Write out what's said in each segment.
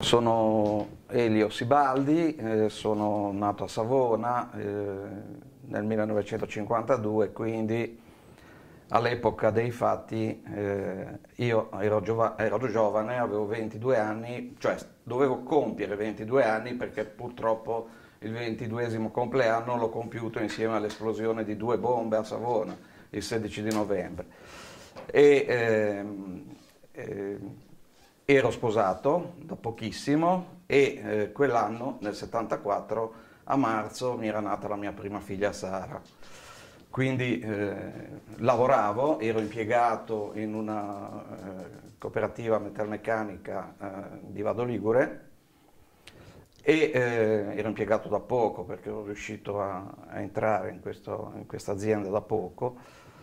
Sono Elio Sibaldi, sono nato a Savona nel 1952, quindi all'epoca dei fatti io ero giovane, avevo 22 anni, cioè dovevo compiere 22 anni perché purtroppo il 22esimo compleanno l'ho compiuto insieme all'esplosione di 2 bombe a Savona il 16 di novembre. E, ero sposato da pochissimo e quell'anno, nel 74, a marzo, mi era nata la mia prima figlia Sara. Quindi lavoravo, ero impiegato in una cooperativa metalmeccanica di Vado Ligure e ero impiegato da poco perché ero riuscito a entrare in questa azienda da poco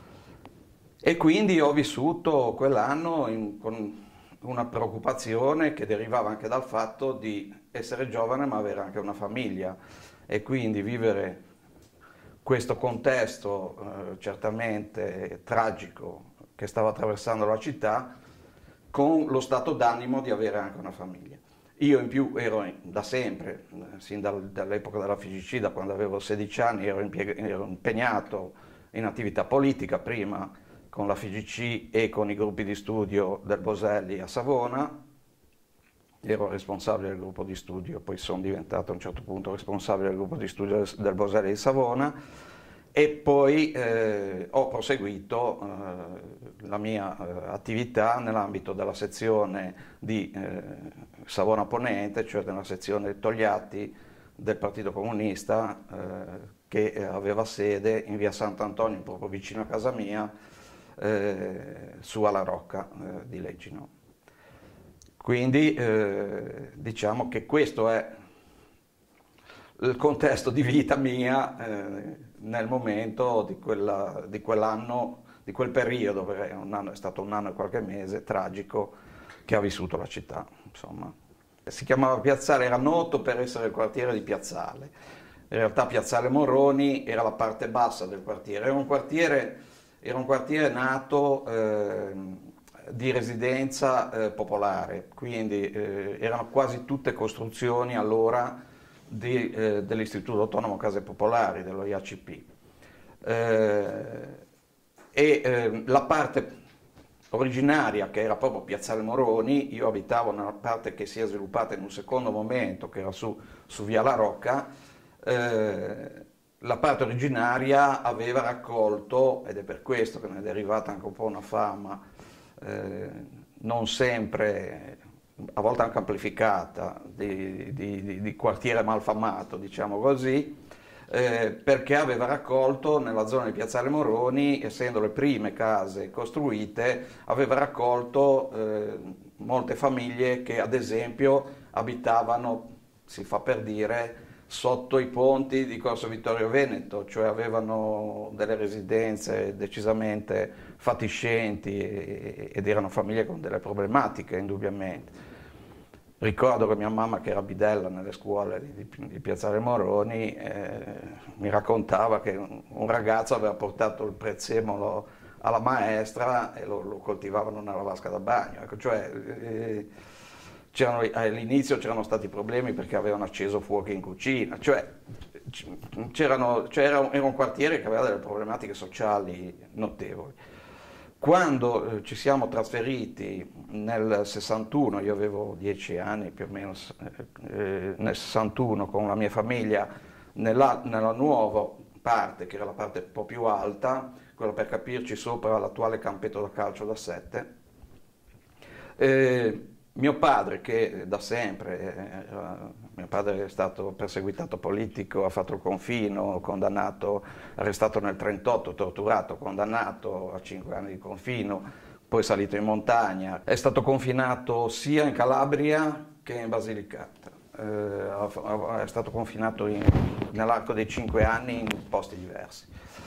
e quindi ho vissuto quell'anno con una preoccupazione che derivava anche dal fatto di essere giovane ma avere anche una famiglia e quindi vivere questo contesto certamente tragico che stava attraversando la città con lo stato d'animo di avere anche una famiglia. Io in più ero da sempre, sin dall'epoca della FIGC, da quando avevo 16 anni, ero impegnato in attività politica, prima con la FIGC e con i gruppi di studio del Boselli a Savona. Ero responsabile del gruppo di studio, poi sono diventato a un certo punto responsabile del gruppo di studio del Boselli di Savona e poi ho proseguito la mia attività nell'ambito della sezione di Savona Ponente, cioè nella sezione Togliatti del Partito Comunista che aveva sede in via Sant'Antonio, proprio vicino a casa mia, su alla Rocca di Leggino. Quindi diciamo che questo è il contesto di vita mia nel momento di quell'anno, di quel periodo, perché è stato un anno e qualche mese tragico che ha vissuto la città. Insomma. Si chiamava Piazzale, era noto per essere il quartiere di Piazzale. In realtà Piazzale Moroni era la parte bassa del quartiere, era un quartiere nato di residenza popolare, quindi erano quasi tutte costruzioni allora dell'Istituto Autonomo Case Popolari, dello IACP. La parte originaria, che era proprio Piazzale Moroni, io abitavo nella parte che si è sviluppata in un secondo momento, che era su via La Rocca. La parte originaria aveva raccolto, ed è per questo che ne è derivata anche un po' una fama, non sempre, a volte anche amplificata, di quartiere malfamato, diciamo così, perché aveva raccolto nella zona di Piazzale Moroni, essendo le prime case costruite, aveva raccolto molte famiglie che ad esempio abitavano, si fa per dire, sotto i ponti di Corso Vittorio Veneto, cioè avevano delle residenze decisamente fatiscenti ed erano famiglie con delle problematiche indubbiamente. Ricordo che mia mamma, che era bidella nelle scuole di Piazzale Moroni, mi raccontava che un ragazzo aveva portato il prezzemolo alla maestra e lo coltivavano nella vasca da bagno. Ecco, cioè, all'inizio c'erano stati problemi perché avevano acceso fuochi in cucina, cioè era un quartiere che aveva delle problematiche sociali notevoli. Quando ci siamo trasferiti nel 61, io avevo 10 anni più o meno, nel 61 con la mia famiglia, nella nuova parte, che era la parte un po' più alta, quella per capirci sopra l'attuale campetto da calcio da 7, mio padre, che da sempre, mio padre è stato perseguitato politico, ha fatto il confino, condannato, arrestato nel 1938, torturato, condannato a 5 anni di confino, poi salito in montagna. È stato confinato sia in Calabria che in Basilicata. È stato confinato nell'arco dei 5 anni in posti diversi.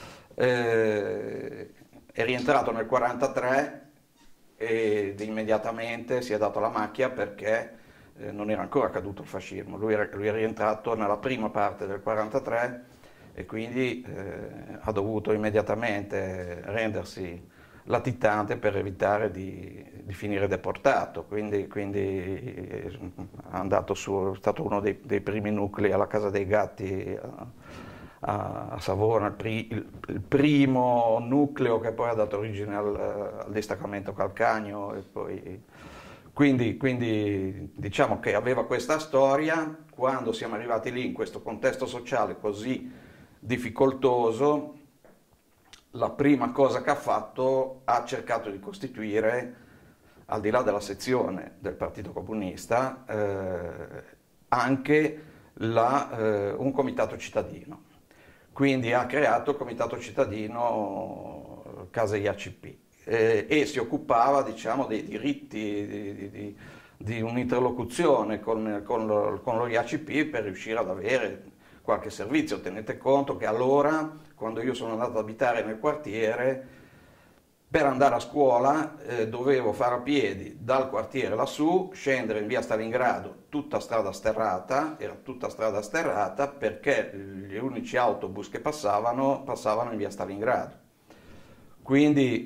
È rientrato nel 1943 ed immediatamente si è dato la macchia perché non era ancora caduto il fascismo. Lui è rientrato nella prima parte del 1943 e quindi ha dovuto immediatamente rendersi latitante per evitare di finire deportato, quindi è andato su, è stato uno dei primi nuclei alla Casa dei Gatti a Savona, il primo nucleo che poi ha dato origine al distaccamento Calcagno. E poi, quindi diciamo che aveva questa storia. Quando siamo arrivati lì in questo contesto sociale così difficoltoso, la prima cosa che ha fatto, ha cercato di costituire, al di là della sezione del Partito Comunista, anche un comitato cittadino. Quindi ha creato il comitato cittadino Casa IACP e si occupava, diciamo, dei diritti, di un'interlocuzione con lo IACP per riuscire ad avere qualche servizio. Tenete conto che allora, quando io sono andato ad abitare nel quartiere, per andare a scuola dovevo fare a piedi dal quartiere lassù, scendere in via Stalingrado, tutta strada sterrata, era tutta strada sterrata perché gli unici autobus che passavano in via Stalingrado. Quindi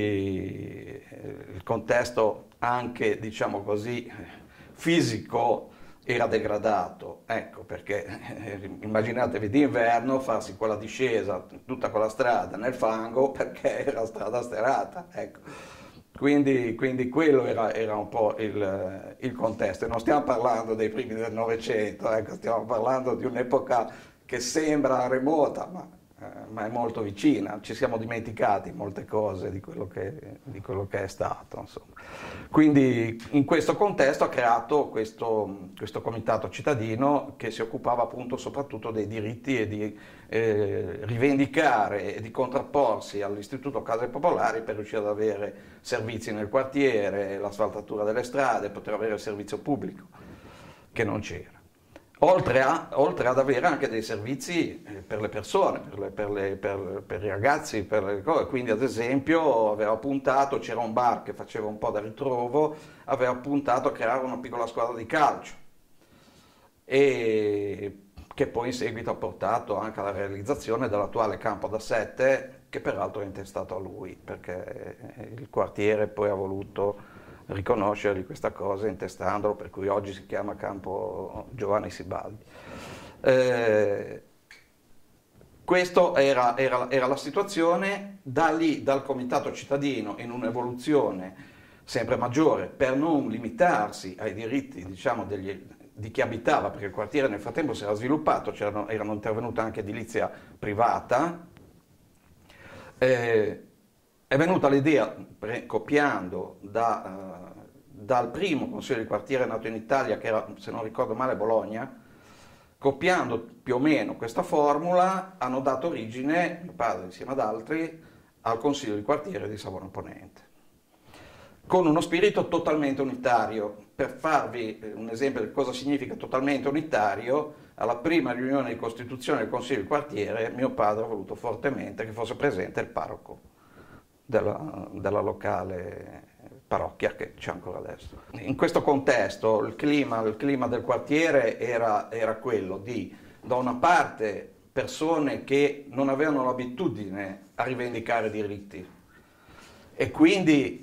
il contesto anche, diciamo così, fisico era degradato, ecco, perché immaginatevi d'inverno farsi quella discesa, tutta quella strada nel fango perché era strada sterrata, ecco. Quindi quello era un po' il contesto, e non stiamo parlando dei primi del Novecento, ecco, stiamo parlando di un'epoca che sembra remota, ma è molto vicina. Ci siamo dimenticati molte cose di quello che è stato, insomma. Quindi in questo contesto ha creato questo comitato cittadino che si occupava appunto soprattutto dei diritti e di rivendicare e di contrapporsi all'Istituto Case Popolari per riuscire ad avere servizi nel quartiere, l'asfaltatura delle strade, poter avere il servizio pubblico, che non c'era. Oltre ad avere anche dei servizi per le persone, per i ragazzi, per le cose. Quindi ad esempio aveva puntato, c'era un bar che faceva un po' da ritrovo, aveva puntato a creare una piccola squadra di calcio, e che poi in seguito ha portato anche alla realizzazione dell'attuale campo da 7, che peraltro è intestato a lui, perché il quartiere poi ha voluto riconoscergli questa cosa intestandolo, per cui oggi si chiama Campo Giovanni Sibaldi. Questa era la situazione. Da lì, dal comitato cittadino, in un'evoluzione sempre maggiore, per non limitarsi ai diritti, diciamo, di chi abitava, perché il quartiere nel frattempo si era sviluppato, erano intervenute anche edilizia privata. È venuta l'idea, copiando dal primo consiglio di quartiere nato in Italia, che era, se non ricordo male, Bologna, copiando più o meno questa formula, hanno dato origine, mio padre insieme ad altri, al consiglio di quartiere di Savona Ponente, con uno spirito totalmente unitario. Per farvi un esempio di cosa significa totalmente unitario, alla prima riunione di costituzione del consiglio di quartiere, mio padre ha voluto fortemente che fosse presente il parroco della locale parrocchia, che c'è ancora adesso. In questo contesto il clima del quartiere era quello di, da una parte, persone che non avevano l'abitudine a rivendicare diritti e quindi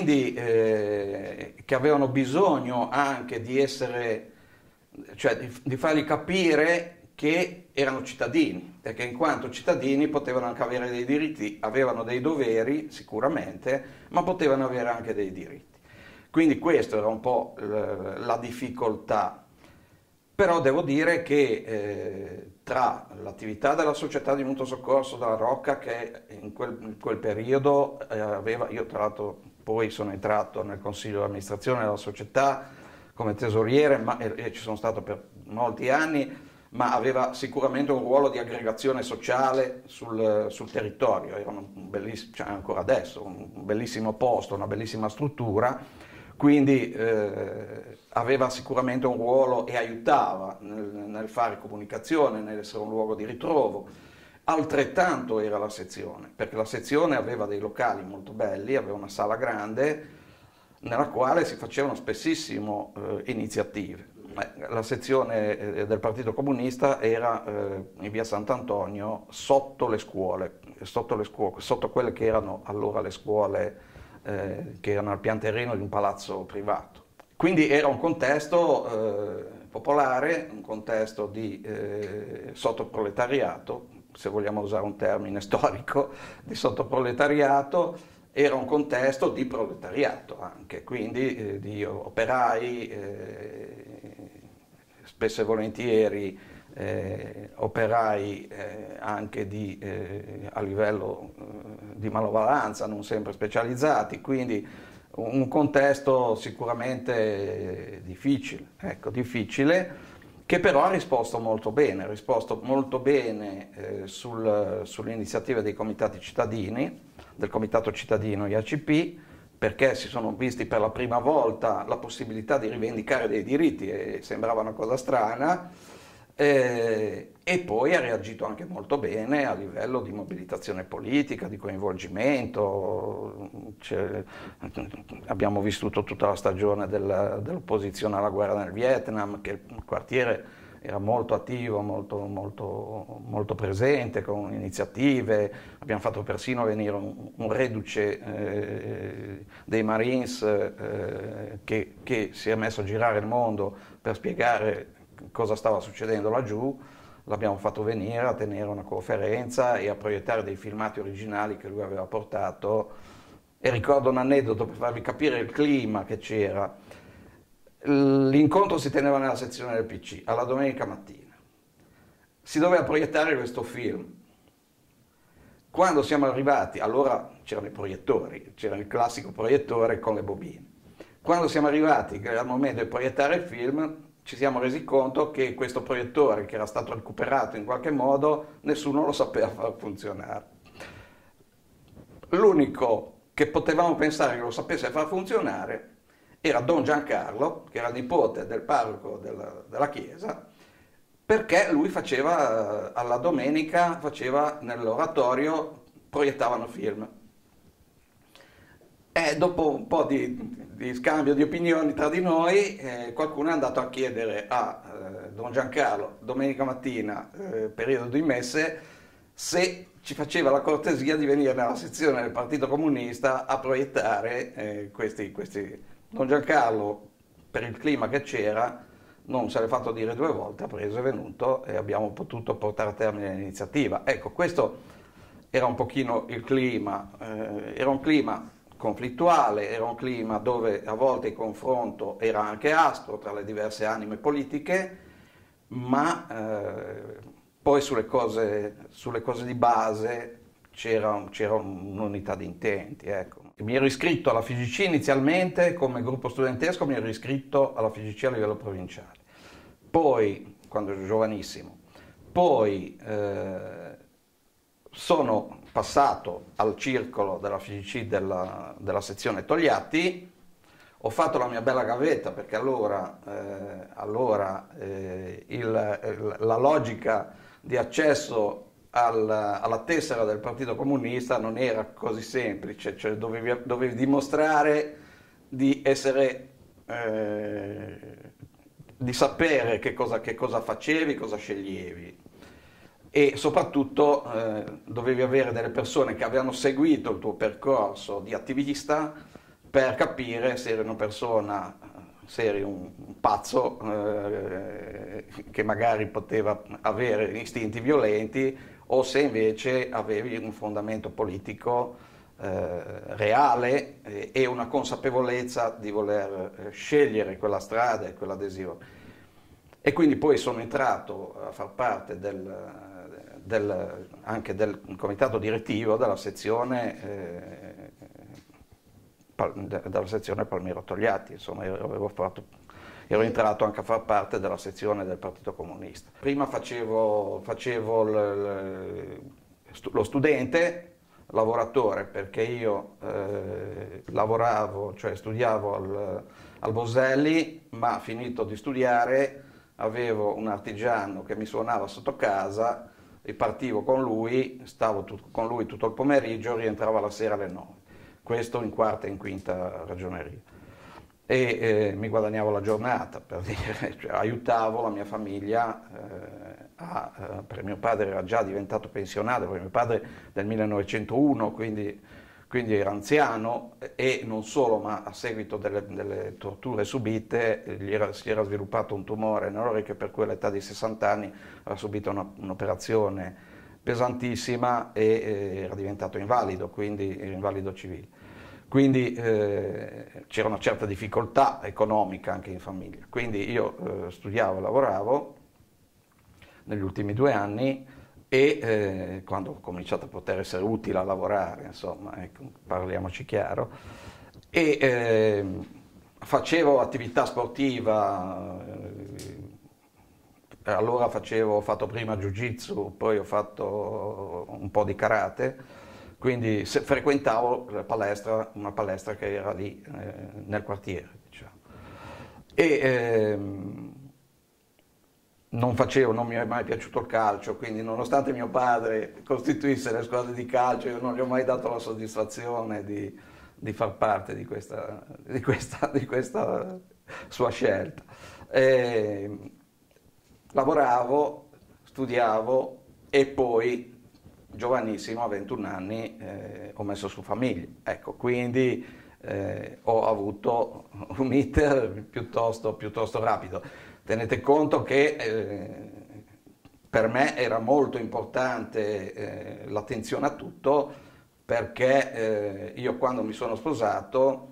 che avevano bisogno anche di essere, cioè di fargli capire che erano cittadini, perché in quanto cittadini potevano anche avere dei diritti, avevano dei doveri sicuramente, ma potevano avere anche dei diritti. Quindi questa era un po' la difficoltà. Però devo dire che tra l'attività della società di mutuo soccorso della Rocca, che in quel periodo aveva, io tra l'altro poi sono entrato nel consiglio di amministrazione della società come tesoriere, e ci sono stato per molti anni, ma aveva sicuramente un ruolo di aggregazione sociale sul territorio. Era cioè ancora adesso, un bellissimo posto, una bellissima struttura, quindi aveva sicuramente un ruolo e aiutava nel fare comunicazione, nell'essere un luogo di ritrovo. Altrettanto era la sezione, perché la sezione aveva dei locali molto belli, aveva una sala grande nella quale si facevano spessissimo iniziative. La sezione del Partito Comunista era in via Sant'Antonio, sotto le scuole, sotto quelle che erano allora le scuole che erano al pian terreno di un palazzo privato. Quindi era un contesto popolare, un contesto di sottoproletariato, se vogliamo usare un termine storico, di sottoproletariato. Era un contesto di proletariato anche, quindi di operai, spesso e volentieri operai anche a livello di manovalanza, non sempre specializzati, quindi un contesto sicuramente difficile, ecco, difficile, che però ha risposto molto bene, sulle iniziative dei comitati cittadini, del Comitato Cittadino IACP, perché si sono visti per la prima volta la possibilità di rivendicare dei diritti, e sembrava una cosa strana, e poi ha reagito anche molto bene a livello di mobilitazione politica, di coinvolgimento. Abbiamo vissuto tutta la stagione dell'opposizione alla guerra nel Vietnam, che il quartiere era molto attivo, molto presente, con iniziative. Abbiamo fatto persino venire un reduce dei Marines che si è messo a girare il mondo per spiegare cosa stava succedendo laggiù. L'abbiamo fatto venire a tenere una conferenza e a proiettare dei filmati originali che lui aveva portato. E ricordo un aneddoto per farvi capire il clima che c'era. L'incontro si teneva nella sezione del PC, alla domenica mattina. Si doveva proiettare questo film. Quando siamo arrivati, allora c'erano i proiettori, c'era il classico proiettore con le bobine. Quando siamo arrivati al momento di proiettare il film, ci siamo resi conto che questo proiettore, che era stato recuperato in qualche modo, nessuno lo sapeva far funzionare. L'unico che potevamo pensare che lo sapesse far funzionare era Don Giancarlo, che era il nipote del parroco della chiesa, perché lui faceva, alla domenica, nell'oratorio, proiettavano film. E dopo un po' di scambio di opinioni tra di noi, qualcuno è andato a chiedere a Don Giancarlo, domenica mattina, periodo di messe, se ci faceva la cortesia di venire nella sezione del Partito Comunista a proiettare questi. Don Giancarlo, per il clima che c'era, non se l'è fatto dire due volte, ha preso, è venuto e abbiamo potuto portare a termine l'iniziativa. Ecco, questo era un pochino il clima, era un clima conflittuale, era un clima dove a volte il confronto era anche aspro tra le diverse anime politiche, ma poi sulle cose di base c'era un'unità di intenti, ecco. Mi ero iscritto alla FIGC inizialmente come gruppo studentesco, mi ero iscritto alla FIGC a livello provinciale. Poi, quando ero giovanissimo, poi sono passato al circolo della FIGC della sezione Togliatti, ho fatto la mia bella gavetta perché allora la logica di accesso alla tessera del Partito Comunista non era così semplice, cioè dovevi dimostrare di essere, di sapere che cosa facevi, cosa sceglievi, e soprattutto dovevi avere delle persone che avevano seguito il tuo percorso di attivista per capire se eri una persona, se eri un pazzo che magari poteva avere istinti violenti, o se invece avevi un fondamento politico reale e una consapevolezza di voler scegliere quella strada e quell'adesione. E quindi poi sono entrato a far parte anche del comitato direttivo della sezione Palmiro Togliatti, insomma ero entrato anche a far parte della sezione del Partito Comunista. Prima facevo lo studente, lavoratore, perché io lavoravo, cioè studiavo al Boselli, ma finito di studiare avevo un artigiano che mi suonava sotto casa, ripartivo con lui, stavo con lui tutto il pomeriggio, rientravo la sera alle 9. Questo in quarta e in quinta ragioneria. mi guadagnavo la giornata, per dire, cioè, aiutavo la mia famiglia, perché mio padre era già diventato pensionato, perché mio padre è del 1901, quindi era anziano, e non solo, ma a seguito delle torture subite si era sviluppato un tumore nell'orecchio che per quell'età di 60 anni aveva subito un'operazione pesantissima e era diventato invalido, quindi era invalido civile. Quindi c'era una certa difficoltà economica anche in famiglia. Quindi io studiavo e lavoravo negli ultimi 2 anni e quando ho cominciato a poter essere utile a lavorare, insomma, ecco, parliamoci chiaro, e facevo attività sportiva, allora ho fatto prima jiu-jitsu, poi ho fatto un po' di karate, quindi frequentavo una palestra che era lì nel quartiere, diciamo. E non mi è mai piaciuto il calcio, quindi nonostante mio padre costituisse le squadre di calcio, io non gli ho mai dato la soddisfazione di far parte di questa sua scelta. Lavoravo, studiavo e poi, giovanissimo, a 21 anni, ho messo su famiglia. Ecco, quindi ho avuto un iter piuttosto rapido. Tenete conto che per me era molto importante l'attenzione a tutto, perché io quando mi sono sposato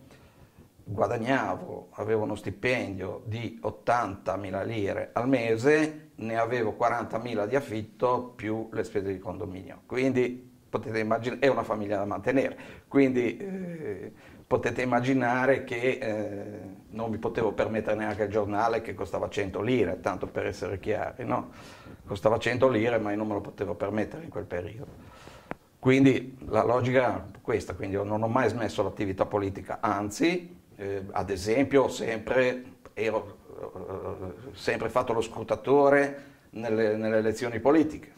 avevo uno stipendio di 80.000 lire al mese, ne avevo 40.000 di affitto più le spese di condominio, quindi potete immaginare, è una famiglia da mantenere, quindi potete immaginare che non mi potevo permettere neanche il giornale che costava 100 lire, tanto per essere chiari, no? Costava 100 lire, ma io non me lo potevo permettere in quel periodo. Quindi la logica era questa, quindi io non ho mai smesso l'attività politica, anzi, ad esempio, ero sempre fatto lo scrutatore nelle elezioni politiche.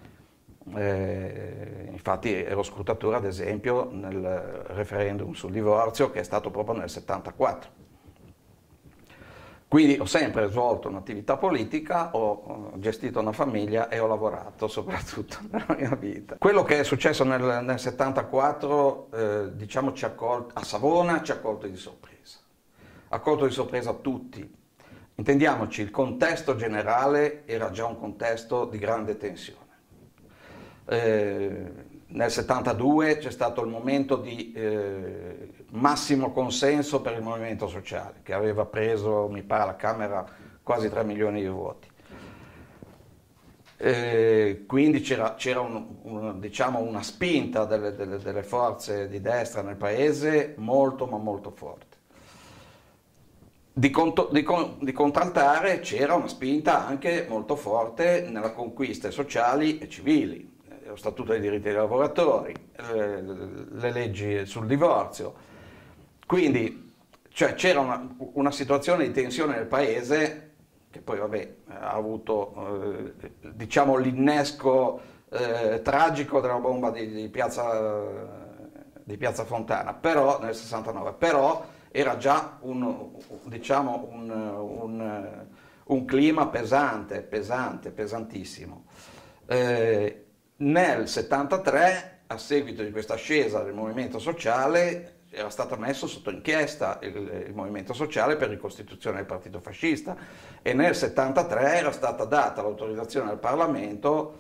Infatti ero scrutatore, ad esempio, nel referendum sul divorzio, che è stato proprio nel 74. Quindi ho sempre svolto un'attività politica, ho gestito una famiglia e ho lavorato soprattutto nella mia vita. Quello che è successo nel 74, diciamo, a Savona ci ha colto di sorpresa. Ha colto di sorpresa tutti. Intendiamoci, il contesto generale era già un contesto di grande tensione. Nel 72 c'è stato il momento di massimo consenso per il movimento sociale, che aveva preso, mi pare, alla Camera quasi 3 milioni di voti. Quindi c'era diciamo, una spinta delle forze di destra nel paese molto ma molto forte. Di contraltare c'era una spinta anche molto forte nelle conquiste sociali e civili, lo Statuto dei diritti dei lavoratori, le leggi sul divorzio. Quindi cioè, c'era una situazione di tensione nel paese che poi vabbè, ha avuto diciamo, l'innesco tragico della bomba di Piazza Fontana, però nel 69, però era già diciamo, un clima pesantissimo. Nel 73, a seguito di questa ascesa del movimento sociale, era stato messo sotto inchiesta il movimento sociale per ricostituzione del partito fascista e nel 73 era stata data l'autorizzazione al Parlamento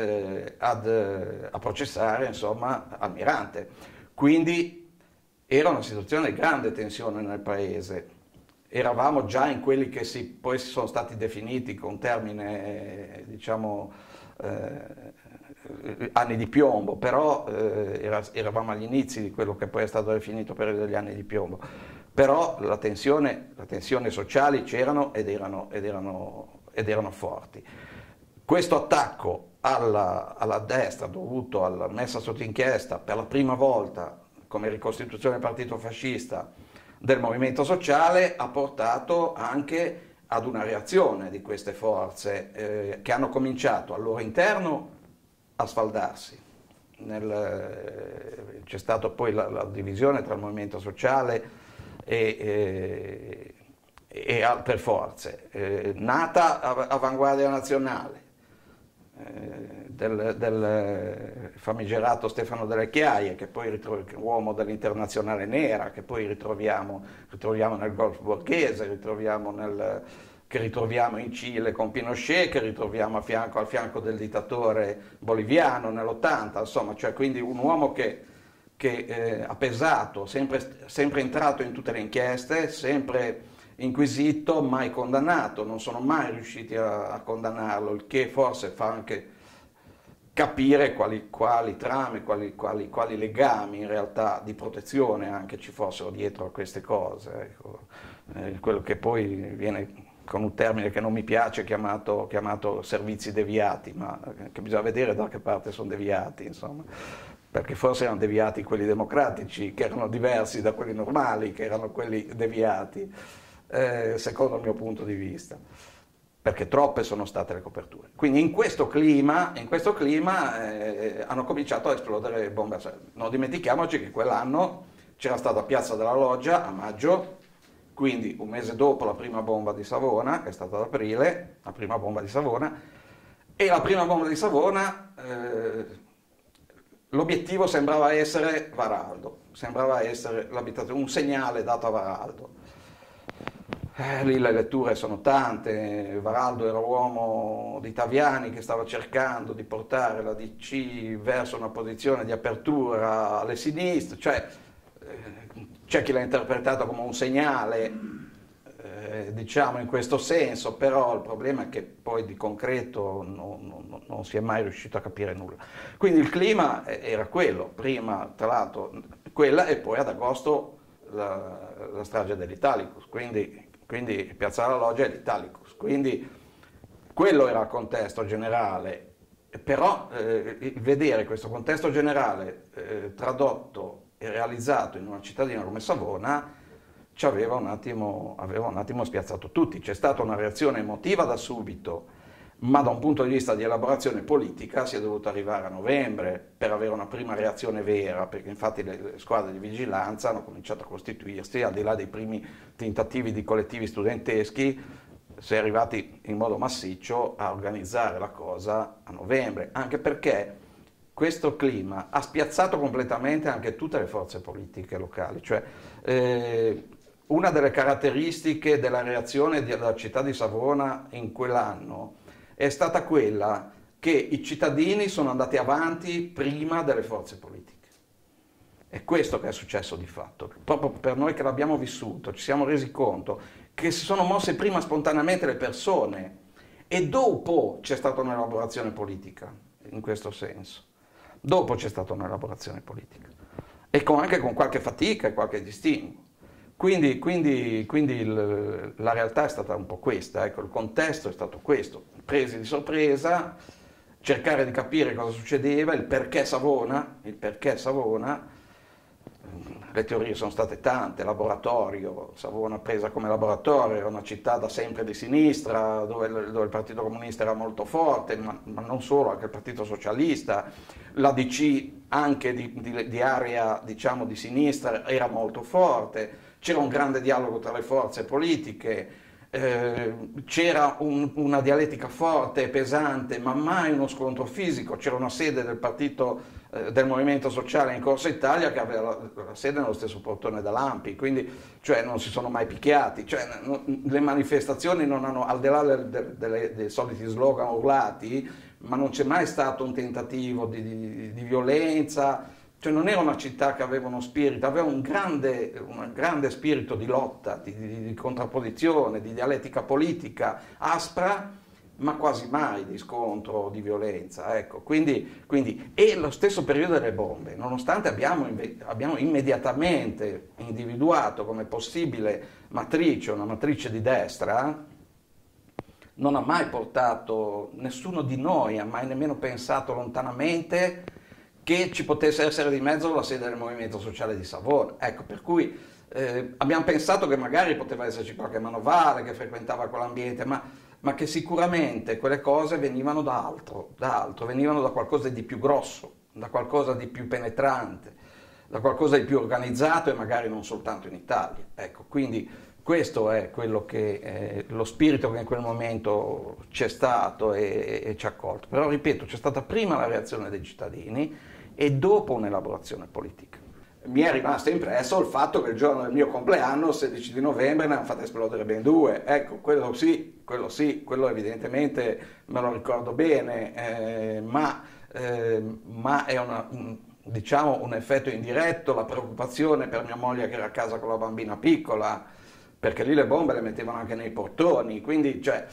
a processare, insomma, Almirante. Quindi era una situazione di grande tensione nel paese. Eravamo già in quelli che poi si sono stati definiti con termine, diciamo, anni di piombo, però eravamo agli inizi di quello che poi è stato definito periodo degli anni di piombo. Però le tensioni sociali c'erano ed erano forti. Questo attacco alla destra, dovuto alla messa sotto inchiesta per la prima volta come ricostituzione del partito fascista del movimento sociale, ha portato anche ad una reazione di queste forze che hanno cominciato al loro interno a sfaldarsi. C'è stata poi la divisione tra il movimento sociale per forze, nata Avanguardia Nazionale, del famigerato Stefano Delle Chiaie, che poi uomo dell'Internazionale Nera, che poi ritroviamo nel Golfo Borghese, che ritroviamo in Cile con Pinochet, che ritroviamo al fianco del dittatore boliviano nell'80, insomma, cioè quindi un uomo che ha pesato, sempre entrato in tutte le inchieste, sempre inquisito, mai condannato, non sono mai riusciti a condannarlo, il che forse fa anche capire quali trame, quali legami in realtà di protezione anche ci fossero dietro a queste cose. Ecco. Quello che poi viene, con un termine che non mi piace, chiamato servizi deviati, ma che bisogna vedere da che parte sono deviati, insomma, perché forse erano deviati quelli democratici, che erano diversi da quelli normali, che erano quelli deviati, secondo il mio punto di vista, perché troppe sono state le coperture. Quindi in questo clima hanno cominciato a esplodere bombe a serra. Non dimentichiamoci che quell'anno c'era stata Piazza della Loggia a maggio, quindi un mese dopo la prima bomba di Savona, che è stata ad aprile, la prima bomba di Savona, e la prima bomba di Savona, l'obiettivo sembrava essere Varaldo, sembrava essere l'abitazione, un segnale dato a Varaldo. Lì le letture sono tante. Varaldo era uomo di Taviani che stava cercando di portare la DC verso una posizione di apertura alle sinistre, cioè c'è chi l'ha interpretato come un segnale, diciamo in questo senso, però il problema è che poi di concreto non si è mai riuscito a capire nulla. Quindi il clima era quello, prima tra l'altro quella e poi ad agosto la strage dell'Italicus, quindi Piazza della Loggia e l'Italicus, quindi quello era il contesto generale, però vedere questo contesto generale tradotto e realizzato in una cittadina come Savona aveva un attimo spiazzato tutti. C'è stata una reazione emotiva da subito, ma da un punto di vista di elaborazione politica si è dovuto arrivare a novembre per avere una prima reazione vera, perché infatti le squadre di vigilanza hanno cominciato a costituirsi, al di là dei primi tentativi di collettivi studenteschi, si è arrivati in modo massiccio a organizzare la cosa a novembre, anche perché questo clima ha spiazzato completamente anche tutte le forze politiche locali, cioè una delle caratteristiche della reazione della città di Savona in quell'anno è stata quella che i cittadini sono andati avanti prima delle forze politiche. È questo che è successo di fatto. Proprio per noi che l'abbiamo vissuto, ci siamo resi conto che si sono mosse prima spontaneamente le persone e dopo c'è stata un'elaborazione politica, in questo senso. Dopo c'è stata un'elaborazione politica. E anche con qualche fatica e qualche distinguo. Quindi la realtà è stata un po' questa, ecco, il contesto è stato questo, presi di sorpresa, cercare di capire cosa succedeva, il perché Savona, le teorie sono state tante, laboratorio, Savona presa come laboratorio, era una città da sempre di sinistra, dove il Partito Comunista era molto forte, ma non solo, anche il Partito Socialista, la DC anche di area, diciamo, di sinistra era molto forte. C'era un grande dialogo tra le forze politiche, c'era una dialettica forte e pesante, ma mai uno scontro fisico. C'era una sede del partito, del Movimento Sociale in Corso Italia che aveva la sede nello stesso portone dell'Ampi, quindi cioè, non si sono mai picchiati. Cioè, le manifestazioni non hanno, al di là dei soliti slogan urlati, ma non c'è mai stato un tentativo di violenza. Cioè non era una città che aveva uno spirito, aveva un grande spirito di lotta, di contrapposizione, di dialettica politica aspra, ma quasi mai di scontro, di violenza. Ecco. Quindi, e lo stesso periodo delle bombe, nonostante abbiamo immediatamente individuato come possibile matrice, una matrice di destra, non ha mai portato, nessuno di noi ha mai nemmeno pensato lontanamente che ci potesse essere di mezzo la sede del Movimento Sociale di Savona. Ecco, per cui abbiamo pensato che magari poteva esserci qualche manovale che frequentava quell'ambiente, ma che sicuramente quelle cose venivano da altro, venivano da qualcosa di più grosso, da qualcosa di più penetrante. da qualcosa di più organizzato e magari non soltanto in Italia. Ecco, quindi questo è quello che lo spirito che in quel momento c'è stato e ci ha accolto. Però ripeto, c'è stata prima la reazione dei cittadini e dopo un'elaborazione politica. Mi è rimasto impresso il fatto che il giorno del mio compleanno, 16 di novembre, ne hanno fatto esplodere ben due. Ecco, quello sì, quello evidentemente me lo ricordo bene, ma è diciamo, un effetto indiretto, la preoccupazione per mia moglie che era a casa con la bambina piccola, perché lì le bombe le mettevano anche nei portoni, quindi cioè,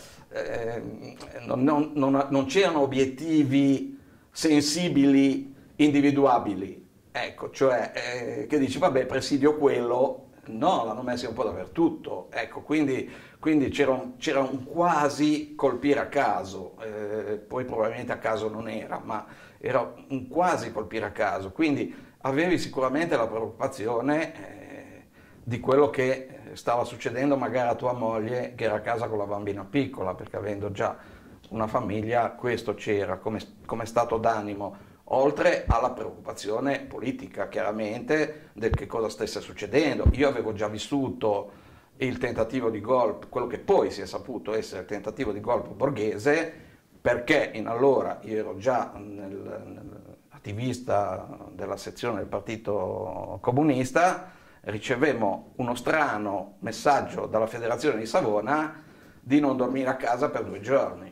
non c'erano obiettivi sensibili, individuabili. Ecco, cioè, che dici, vabbè, presidio quello, no, l'hanno messo un po' dappertutto, ecco, quindi c'era un quasi colpire a caso, poi probabilmente a caso non era, ma era un quasi colpire a caso, quindi avevi sicuramente la preoccupazione di quello che stava succedendo magari a tua moglie che era a casa con la bambina piccola, perché avendo già una famiglia questo c'era come stato d'animo. Oltre alla preoccupazione politica, chiaramente, del che cosa stesse succedendo. Io avevo già vissuto il tentativo di golpe, quello che poi si è saputo essere il tentativo di golpe Borghese, perché allora io ero già attivista della sezione del Partito Comunista, ricevemmo uno strano messaggio dalla Federazione di Savona di non dormire a casa per 2 giorni.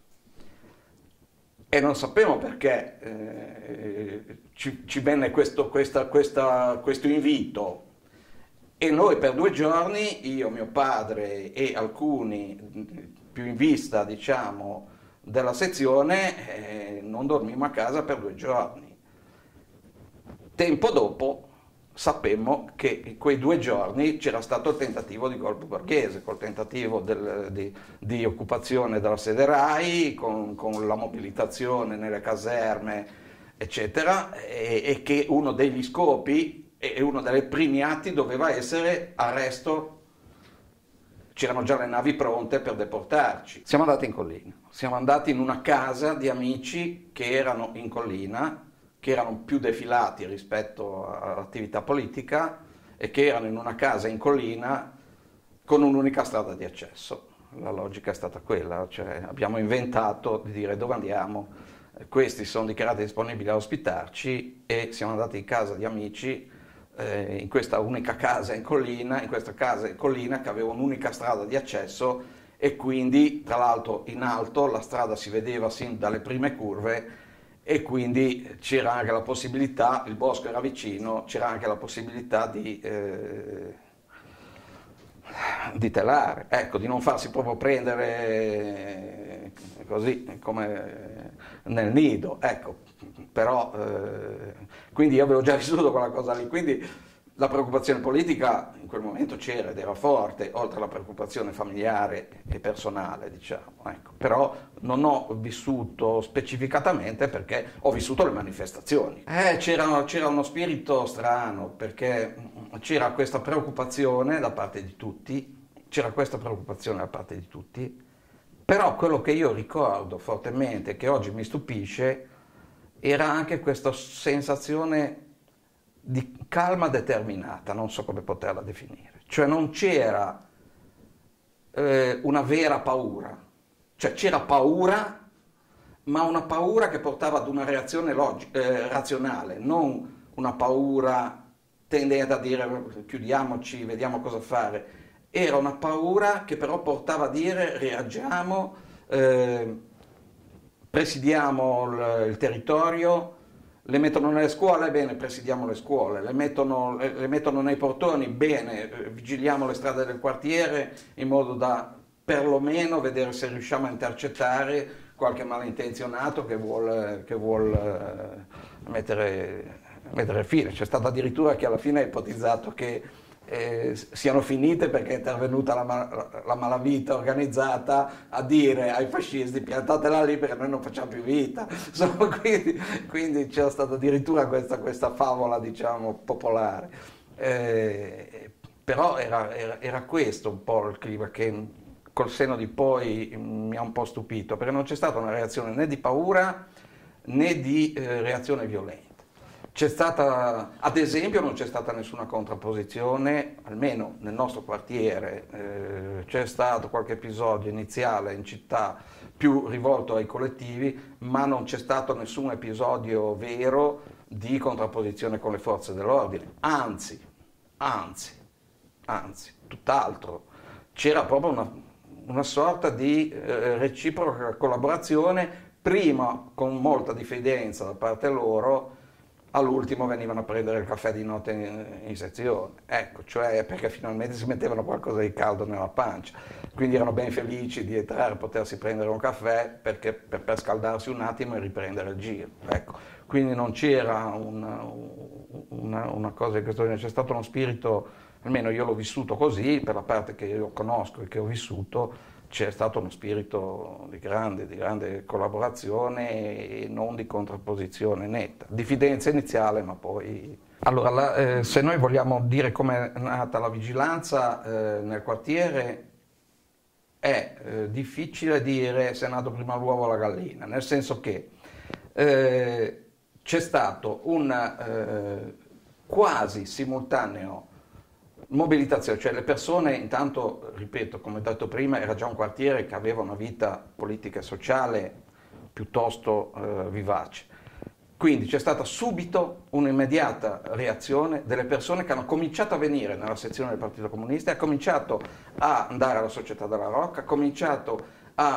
E non sappiamo perché ci venne questo invito e noi per 2 giorni, io, mio padre e alcuni più in vista, diciamo, della sezione, non dormimmo a casa per 2 giorni. Tempo dopo sapemmo che in quei 2 giorni c'era stato il tentativo di golpe Borghese, col tentativo di occupazione della sede RAI, con la mobilitazione nelle caserme, eccetera, e che uno degli scopi e uno dei primi atti doveva essere arresto. C'erano già le navi pronte per deportarci. Siamo andati in collina, siamo andati in una casa di amici che erano in collina, che erano più defilati rispetto all'attività politica e che erano in una casa in collina con un'unica strada di accesso. La logica è stata quella, cioè abbiamo inventato di dire dove andiamo, questi sono dichiarati disponibili a ospitarci e siamo andati in casa di amici in questa unica casa in collina, in questa casa in collina che aveva un'unica strada di accesso e quindi tra l'altro in alto la strada si vedeva sin dalle prime curve e quindi c'era anche la possibilità, il bosco era vicino, c'era anche la possibilità di telare, ecco, di non farsi proprio prendere così come nel nido, ecco, però quindi io avevo già vissuto quella cosa lì, quindi la preoccupazione politica in quel momento c'era ed era forte, oltre alla preoccupazione familiare e personale, diciamo, ecco. Però non ho vissuto specificatamente perché ho vissuto le manifestazioni. C'era uno spirito strano perché c'era questa preoccupazione da parte di tutti, però quello che io ricordo fortemente, che oggi mi stupisce, era anche questa sensazione di calma determinata, non so come poterla definire, cioè non c'era una vera paura, cioè c'era paura, ma una paura che portava ad una reazione razionale, non una paura tendente a dire chiudiamoci, vediamo cosa fare, era una paura che però portava a dire reagiamo, presidiamo il territorio. Le mettono nelle scuole? Bene, presidiamo le scuole. Le mettono nei portoni? Bene, vigiliamo le strade del quartiere in modo da perlomeno vedere se riusciamo a intercettare qualche malintenzionato che vuol mettere fine. C'è stato addirittura chi alla fine ha ipotizzato che siano finite perché è intervenuta la malavita organizzata a dire ai fascisti piantatela lì perché noi non facciamo più vita. Insomma, quindi c'era stata addirittura questa favola, diciamo, popolare. Però era questo un po' il clima che col senno di poi mi ha un po' stupito, perché non c'è stata una reazione né di paura né di reazione violenta. C'è stata, ad esempio, non c'è stata nessuna contrapposizione, almeno nel nostro quartiere, c'è stato qualche episodio iniziale in città più rivolto ai collettivi, ma non c'è stato nessun episodio vero di contrapposizione con le forze dell'ordine, anzi, tutt'altro. C'era proprio una sorta di reciproca collaborazione, prima con molta diffidenza da parte loro, all'ultimo venivano a prendere il caffè di notte in sezione, ecco, cioè perché finalmente si mettevano qualcosa di caldo nella pancia, quindi erano ben felici di entrare e potersi prendere un caffè per scaldarsi un attimo e riprendere il giro, ecco. Quindi non c'era una cosa di questo genere, c'è stato uno spirito, almeno io l'ho vissuto così, per la parte che io conosco e che ho vissuto, c'è stato uno spirito di grande collaborazione e non di contrapposizione netta, diffidenza iniziale, ma poi... Allora, se noi vogliamo dire come è nata la vigilanza nel quartiere, è difficile dire se è nato prima l'uovo o la gallina, nel senso che c'è stato un quasi simultaneo mobilitazione, cioè le persone intanto, ripeto, come ho detto prima, era già un quartiere che aveva una vita politica e sociale piuttosto vivace. Quindi c'è stata subito un'immediata reazione delle persone che hanno cominciato a venire nella sezione del Partito Comunista, ha cominciato a andare alla Società della Rocca, ha cominciato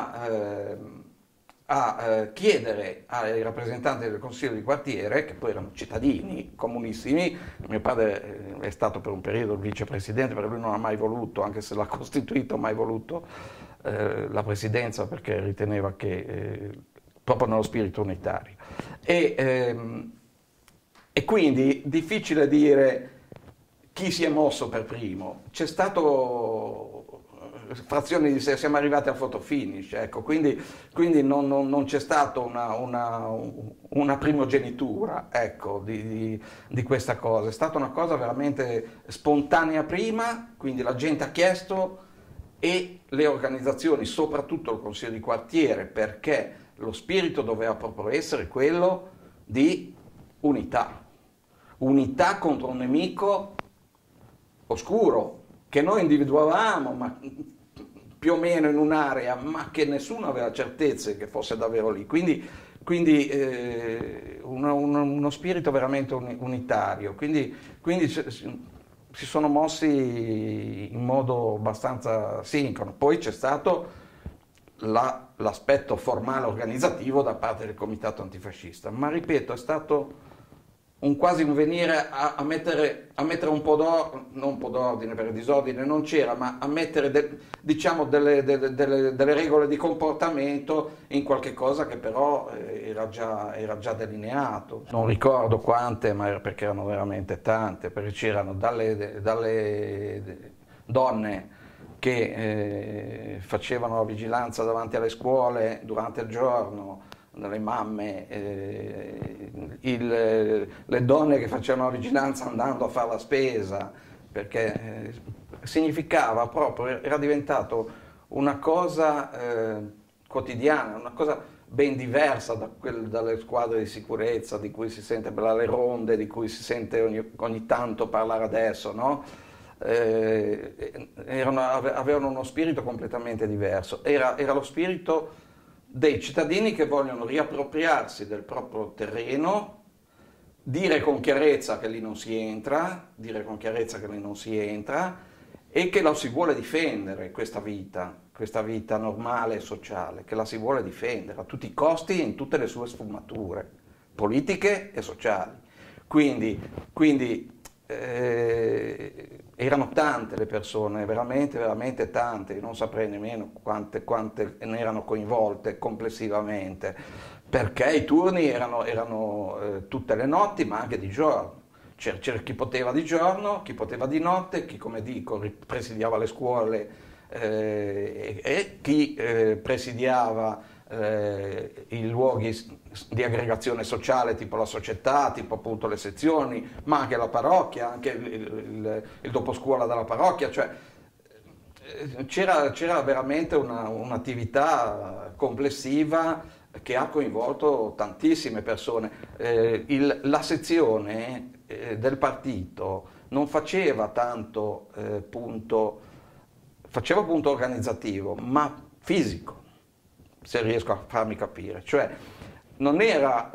a chiedere ai rappresentanti del Consiglio di quartiere, che poi erano cittadini comunissimi, mio padre è stato per un periodo il vicepresidente, perché lui non ha mai voluto, anche se l'ha costituito, mai voluto la presidenza perché riteneva che proprio nello spirito unitario. E quindi difficile dire chi si è mosso per primo. C'è stato frazioni di sé, siamo arrivati al photo finish, ecco, quindi non c'è stata una primogenitura, ecco, di questa cosa, è stata una cosa veramente spontanea prima, quindi la gente ha chiesto e le organizzazioni, soprattutto il Consiglio di quartiere, perché lo spirito doveva proprio essere quello di unità contro un nemico oscuro, che noi individuavamo, ma più o meno in un'area, ma che nessuno aveva certezze che fosse davvero lì. Quindi uno spirito veramente unitario. Quindi si sono mossi in modo abbastanza sincrono. Poi c'è stato l'aspetto formale organizzativo da parte del comitato antifascista, ma ripeto, è stato quasi un venire a mettere un po' d'ordine, non un po' d'ordine perché disordine non c'era, ma a mettere diciamo delle regole di comportamento in qualche cosa che però era già delineato. Non ricordo quante, ma era perché erano veramente tante, perché c'erano dalle donne che facevano la vigilanza davanti alle scuole durante il giorno, dalle mamme, le donne che facevano la vigilanza andando a fare la spesa, perché significava proprio, era diventato una cosa quotidiana, una cosa ben diversa dalle squadre di sicurezza di cui si sente parlare, le ronde di cui si sente ogni tanto parlare adesso, no? Avevano uno spirito completamente diverso, era lo spirito dei cittadini che vogliono riappropriarsi del proprio terreno, dire con chiarezza che lì non si entra, e che la si vuole difendere questa vita normale e sociale, che la si vuole difendere a tutti i costi in tutte le sue sfumature, politiche e sociali. Quindi erano tante le persone, veramente tante, io non saprei nemmeno quante ne erano coinvolte complessivamente, perché i turni erano tutte le notti, ma anche di giorno. C'era chi poteva di giorno, chi poteva di notte, chi, come dico, presidiava le scuole e chi presidiava i luoghi di aggregazione sociale, tipo la società, tipo appunto le sezioni, ma anche la parrocchia, anche il doposcuola della parrocchia, cioè c'era veramente un'attività complessiva che ha coinvolto tantissime persone. La sezione del partito non faceva tanto faceva punto organizzativo, ma fisico, se riesco a farmi capire. Cioè non era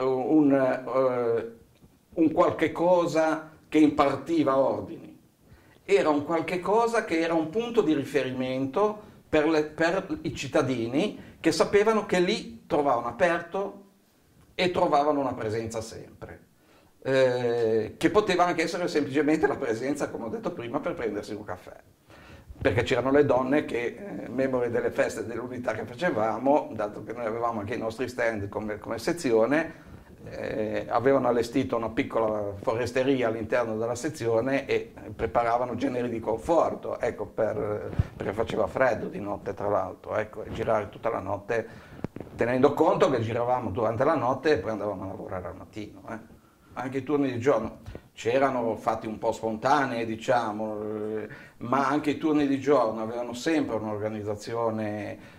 un qualche cosa che impartiva ordini, era un qualche cosa che era un punto di riferimento per i cittadini che sapevano che lì trovavano aperto e trovavano una presenza sempre. Che poteva anche essere semplicemente la presenza, come ho detto prima, per prendersi un caffè. Perché c'erano le donne che, memori delle feste dell'unità che facevamo, dato che noi avevamo anche i nostri stand come sezione, avevano allestito una piccola foresteria all'interno della sezione e preparavano generi di conforto, ecco, perché faceva freddo di notte tra l'altro, ecco, e girare tutta la notte, tenendo conto che giravamo durante la notte e poi andavamo a lavorare al mattino. Anche i turni di giorno c'erano fatti un po' spontanei, diciamo, ma anche i turni di giorno avevano sempre un'organizzazione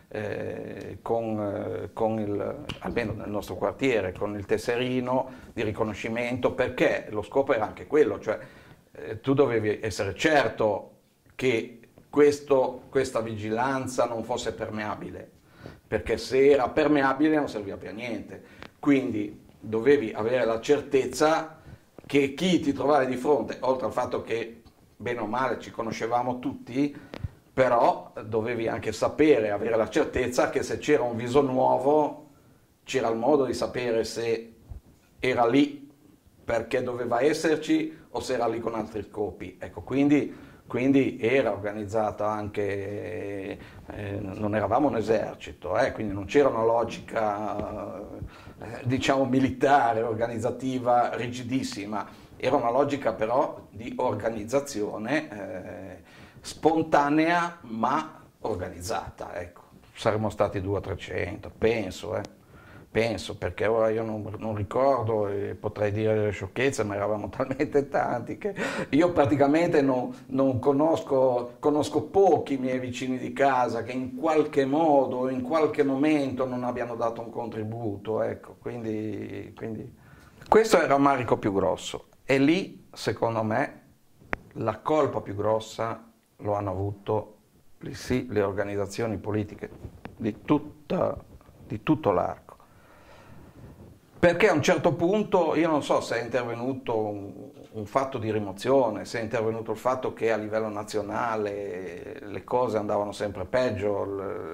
almeno nel nostro quartiere, con il tesserino di riconoscimento, perché lo scopo era anche quello, cioè tu dovevi essere certo che questa vigilanza non fosse permeabile, perché se era permeabile non serviva più a niente. Quindi dovevi avere la certezza che chi ti trovavi di fronte, oltre al fatto che bene o male ci conoscevamo tutti, però dovevi anche sapere, avere la certezza che se c'era un viso nuovo c'era il modo di sapere se era lì perché doveva esserci o se era lì con altri scopi. Ecco, quindi era organizzata anche, non eravamo un esercito, quindi non c'era una logica diciamo militare, organizzativa, rigidissima, era una logica però di organizzazione spontanea ma organizzata, ecco. Saremmo stati 200 o 300, penso, perché ora io non ricordo e potrei dire delle sciocchezze, ma eravamo talmente tanti che io praticamente non conosco pochi miei vicini di casa che in qualche modo, in qualche momento non abbiano dato un contributo, ecco, quindi questo era il rammarico più grosso e lì, secondo me, la colpa più grossa lo hanno avuto sì, le organizzazioni politiche di tutto l'arco. Perché a un certo punto, io non so se è intervenuto un fatto di rimozione, se è intervenuto il fatto che a livello nazionale le cose andavano sempre peggio,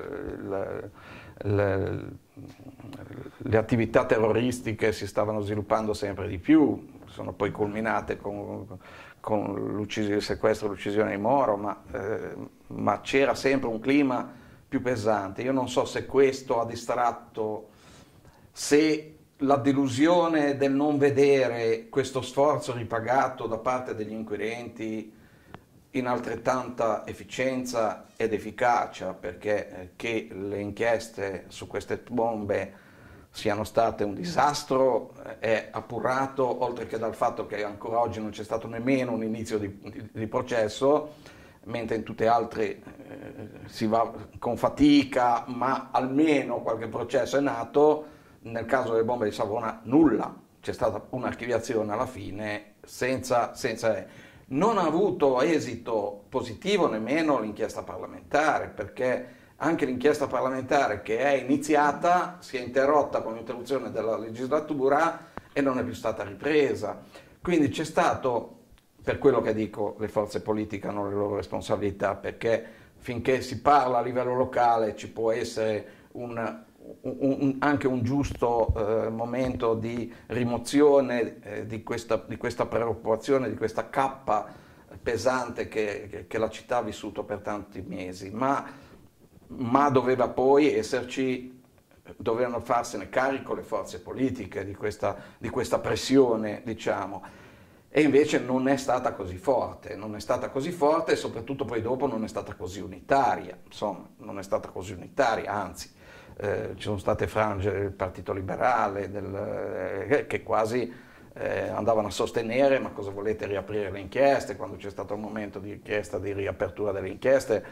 le attività terroristiche si stavano sviluppando sempre di più, sono poi culminate con il sequestro e l'uccisione di Moro, ma c'era sempre un clima più pesante. Io non so se questo ha distratto, se la delusione del non vedere questo sforzo ripagato da parte degli inquirenti in altrettanta efficienza ed efficacia, perché che le inchieste su queste bombe siano state un disastro è appurato, oltre che dal fatto che ancora oggi non c'è stato nemmeno un inizio di processo, mentre in tutte altre si va con fatica, ma almeno qualche processo è nato. Nel caso delle bombe di Savona nulla, c'è stata un'archiviazione alla fine senza. Non ha avuto esito positivo nemmeno l'inchiesta parlamentare, perché anche l'inchiesta parlamentare che è iniziata si è interrotta con l'interruzione della legislatura e non è più stata ripresa. Quindi c'è stato, per quello che dico, le forze politiche hanno le loro responsabilità, perché finché si parla a livello locale ci può essere anche un giusto momento di rimozione di questa preoccupazione, di questa cappa pesante che la città ha vissuto per tanti mesi, ma doveva poi esserci, dovevano farsene carico le forze politiche di questa pressione, diciamo, e invece non è stata così forte e soprattutto poi dopo non è stata così unitaria, insomma, non è stata così unitaria, anzi. Ci sono state frange del Partito Liberale che quasi andavano a sostenere: ma cosa volete riaprire le inchieste? Quando c'è stato il momento di richiesta di riapertura delle inchieste,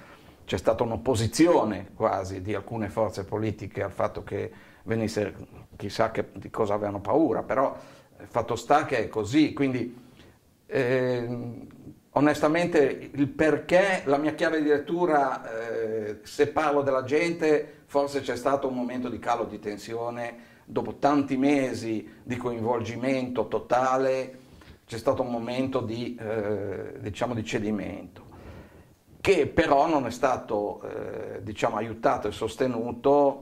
c'è stata un'opposizione quasi di alcune forze politiche al fatto che venisse, chissà di cosa avevano paura, però fatto sta che è così, quindi onestamente il perché, la mia chiave di lettura, se parlo della gente, forse c'è stato un momento di calo di tensione, dopo tanti mesi di coinvolgimento totale, c'è stato un momento di, diciamo, di cedimento, che però non è stato diciamo, aiutato e sostenuto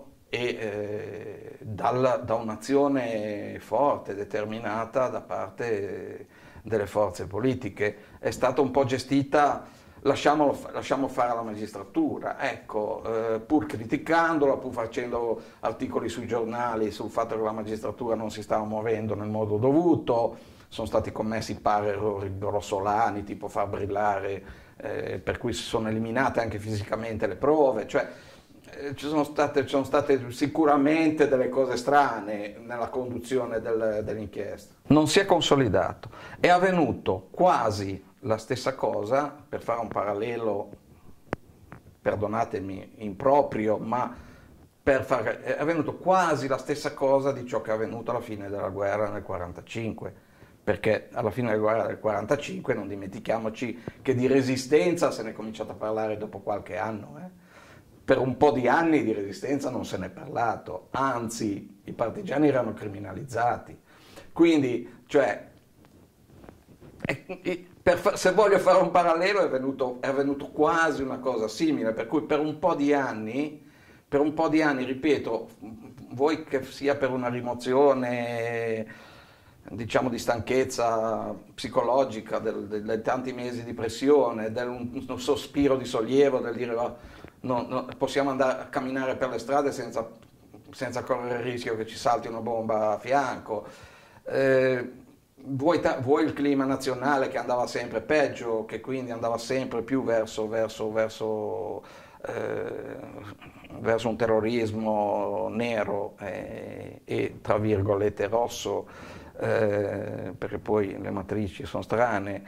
da un'azione forte, determinata da parte delle forze politiche. È stata un po' gestita, lasciamo fare alla magistratura, ecco, pur criticandola, pur facendo articoli sui giornali sul fatto che la magistratura non si stava muovendo nel modo dovuto. Sono stati commessi pare errori grossolani, tipo far brillare, per cui si sono eliminate anche fisicamente le prove, cioè ci sono state sicuramente delle cose strane nella conduzione dell'inchiesta. Non si è consolidato, è avvenuto quasi la stessa cosa, per fare un parallelo, perdonatemi, improprio, ma è avvenuto quasi la stessa cosa di ciò che è avvenuto alla fine della guerra nel 1945. Perché alla fine della guerra del 1945 non dimentichiamoci che di resistenza se ne è cominciato a parlare dopo qualche anno. Per un po' di anni di resistenza non se ne è parlato, anzi i partigiani erano criminalizzati. Quindi, cioè, se voglio fare un parallelo è avvenuto quasi una cosa simile, per cui per un po' di anni, ripeto, vuoi che sia per una rimozione, diciamo, di stanchezza psicologica, dei tanti mesi di pressione, un sospiro di sollievo, del dire possiamo andare a camminare per le strade senza correre il rischio che ci salti una bomba a fianco. Vuoi il clima nazionale che andava sempre peggio, che quindi andava sempre più verso un terrorismo nero e tra virgolette rosso, perché poi le matrici sono strane,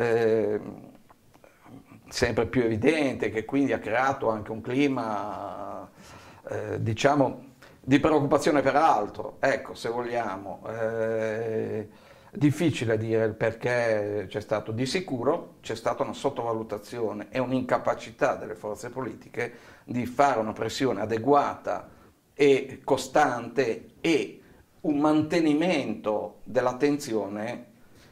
sempre più evidente, che quindi ha creato anche un clima, diciamo, di preoccupazione per altro, ecco, se vogliamo. Difficile dire il perché c'è stato. Di sicuro c'è stata una sottovalutazione e un'incapacità delle forze politiche di fare una pressione adeguata e costante e un mantenimento dell'attenzione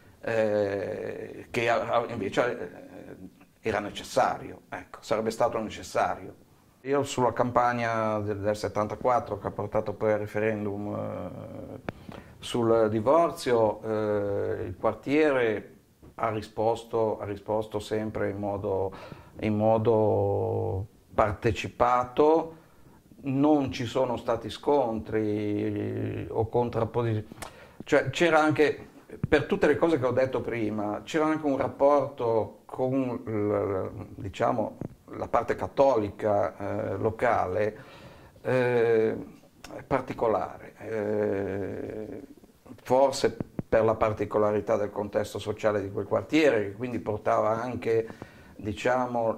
che invece era necessario, ecco, sarebbe stato necessario. Io sulla campagna del 74 che ha portato poi al referendum sul divorzio, il quartiere ha risposto sempre in modo partecipato, non ci sono stati scontri o contrapposizioni, cioè c'era anche, per tutte le cose che ho detto prima, c'era anche un rapporto con, diciamo, la parte cattolica locale particolare, forse per la particolarità del contesto sociale di quel quartiere, che quindi portava anche, diciamo,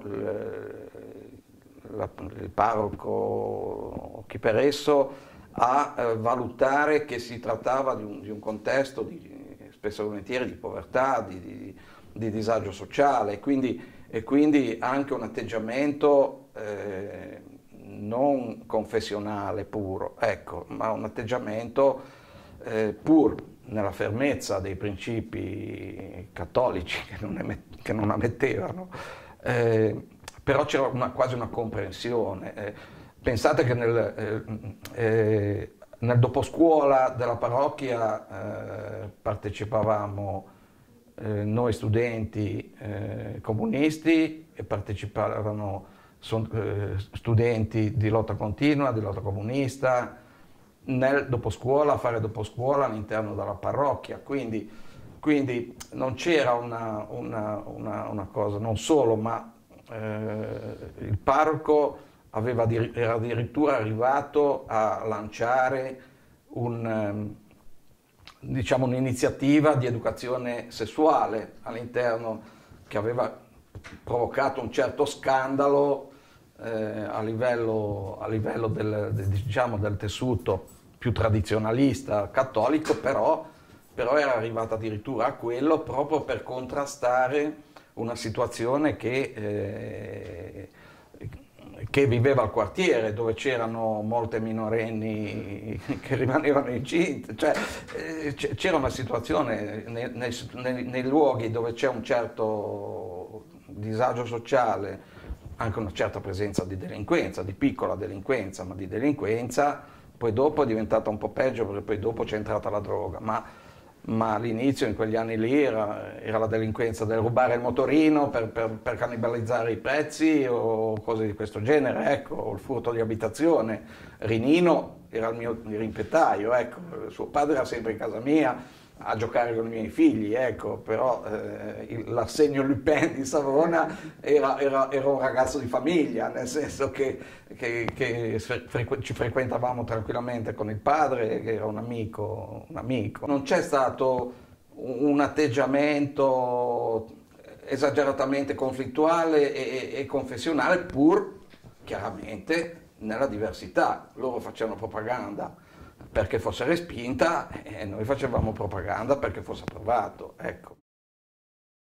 il parroco o chi per esso a valutare che si trattava di un contesto spesso e volentieri di povertà, di disagio sociale, e quindi anche un atteggiamento non confessionale puro, ecco, ma un atteggiamento pur nella fermezza dei principi cattolici che non ammettevano, però c'era quasi una comprensione. Pensate che nel doposcuola della parrocchia partecipavamo noi studenti comunisti e partecipavano studenti di lotta continua, di lotta comunista, nel doposcuola, a fare doposcuola all'interno della parrocchia, quindi non c'era una cosa, non solo, ma il parroco era addirittura arrivato a lanciare diciamo, un'iniziativa di educazione sessuale all'interno, che aveva provocato un certo scandalo a livello diciamo, del tessuto più tradizionalista cattolico, però era arrivata addirittura a quello proprio per contrastare una situazione che viveva al quartiere, dove c'erano molte minorenni che rimanevano incinte, cioè c'era una situazione nei luoghi dove c'è un certo disagio sociale, anche una certa presenza di delinquenza, di piccola delinquenza, ma di delinquenza, poi dopo è diventata un po' peggio perché poi dopo c'è entrata la droga, ma all'inizio, in quegli anni lì, era la delinquenza del rubare il motorino per cannibalizzare i pezzi o cose di questo genere, ecco, o il furto di abitazione. Rinino era il mio rimpetaio, ecco, suo padre era sempre in casa mia a giocare con i miei figli, ecco, però l'Arsenio Lupin di Savona era un ragazzo di famiglia, nel senso che ci frequentavamo tranquillamente con il padre, che era un amico. Non c'è stato un atteggiamento esageratamente conflittuale e confessionale, pur chiaramente nella diversità. Loro facevano propaganda perché fosse respinta e noi facevamo propaganda perché fosse approvato, ecco.